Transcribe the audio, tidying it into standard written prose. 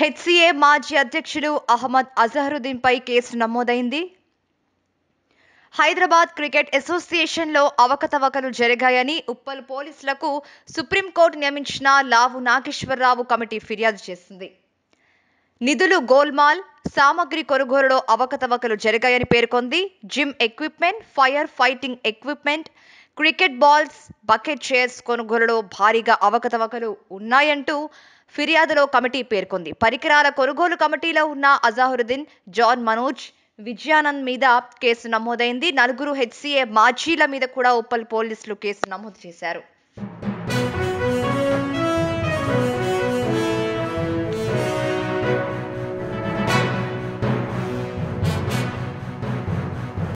HCA మాజీ అధ్యక్షుడు అహ్మద్ అజహరుద్దీన్ పై case నమోదైంది. హైదరాబాద్ క్రికెట్ అసోసియేషన్లో అవకతవకలు జరిగాయని ఉప్పల్ పోలీసులకు సుప్రీంకోర్టు నియమించిన లావు నాగేశ్వరరావు కమిటీ ఫిర్యాదు చేసింది. నిధులు గోల్మాల్, సామగ్రి కొనుగోలులో అవకతవకలు జరిగాయని పేర్కొంది. Gym equipment, fire fighting equipment, cricket balls, bucket chairs కొనుగోలులో భారీగా అవకతవకలు ఉన్నాయంటూ ఫిర్యాదులో కమిటీ పేర్కొంది. పరికరాల కొనుగోలు కమిటీలో ఉన్న అజహరుద్దీన్, జాన్ మనోజ్, విజయానంద్ మీద కేసు నమోదైంది. 4 హెచ్సిఏ మాజీల మీద కూడా ఉప్పల్ పోలీసులు కేసు నమోదు చేశారు.